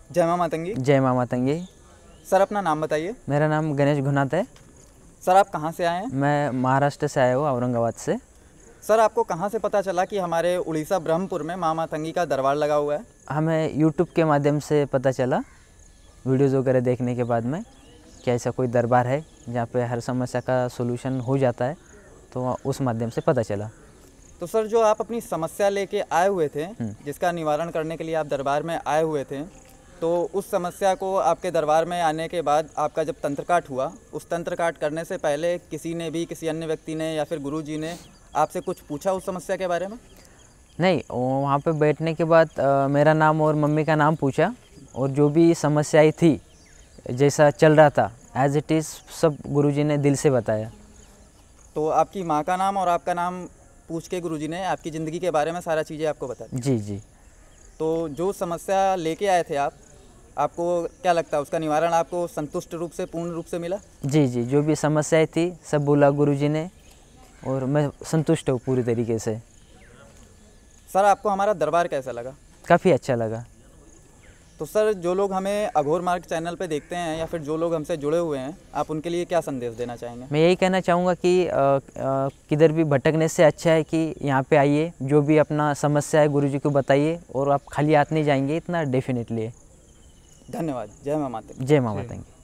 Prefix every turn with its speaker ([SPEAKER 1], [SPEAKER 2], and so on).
[SPEAKER 1] जय मां मातंगी।
[SPEAKER 2] जय मां मातंगी।
[SPEAKER 1] सर अपना नाम बताइए।
[SPEAKER 2] मेरा नाम गणेश घुनात है।
[SPEAKER 1] सर आप कहाँ से आए हैं?
[SPEAKER 2] मैं महाराष्ट्र से आया हूँ, औरंगाबाद से।
[SPEAKER 1] सर आपको कहाँ से पता चला कि हमारे उड़ीसा ब्रह्मपुर में मां मातंगी का दरबार लगा हुआ है?
[SPEAKER 2] हमें यूट्यूब के माध्यम से पता चला, वीडियोज़ वगैरह देखने के बाद में, कि ऐसा कोई दरबार है जहाँ पे हर समस्या का सोल्यूशन हो जाता है, तो उस माध्यम से पता चला।
[SPEAKER 1] तो सर जो आप अपनी समस्या लेके आए हुए थे, जिसका निवारण करने के लिए आप दरबार में आए हुए थे, तो उस समस्या को आपके दरबार में आने के बाद आपका जब तंत्र काट हुआ, उस तंत्र काट करने से पहले किसी अन्य व्यक्ति ने या फिर गुरु जी ने आपसे कुछ पूछा उस समस्या के बारे में?
[SPEAKER 2] नहीं, वहाँ पे बैठने के बाद मेरा नाम और मम्मी का नाम पूछा, और जो भी समस्याएं थी, जैसा चल रहा था एज इट इज़, सब गुरुजी ने दिल से बताया।
[SPEAKER 1] तो आपकी माँ का नाम और आपका नाम पूछ के गुरुजी ने आपकी ज़िंदगी के बारे में सारा चीज़ें आपको बता दी?
[SPEAKER 2] जी जी।
[SPEAKER 1] तो जो समस्या लेके आए थे आपको क्या लगता है उसका निवारण आपको संतुष्ट रूप से, पूर्ण रूप से मिला?
[SPEAKER 2] जी जी, जो भी समस्याएं थी सब बोला गुरुजी ने, और मैं संतुष्ट हूँ पूरी तरीके से।
[SPEAKER 1] सर आपको हमारा दरबार कैसा लगा?
[SPEAKER 2] काफ़ी अच्छा लगा।
[SPEAKER 1] तो सर जो लोग हमें अघोर मार्ग चैनल पे देखते हैं या फिर जो लोग हमसे जुड़े हुए हैं, आप उनके लिए क्या संदेश देना चाहेंगे?
[SPEAKER 2] मैं यही कहना चाहूँगा कि किधर भी भटकने से अच्छा है कि यहाँ पे आइए, जो भी अपना समस्या है गुरुजी को बताइए, और आप खाली हाथ नहीं जाएंगे, इतना डेफिनेटली है।
[SPEAKER 1] धन्यवाद। जय मां माता।
[SPEAKER 2] जय मां मातंगी।